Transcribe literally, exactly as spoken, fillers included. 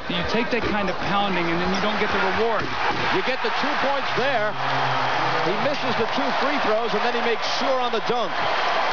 You take that kind of pounding, and then you don't get the reward. You get the two points there. He misses the two free throws, and then he makes sure on the dunk.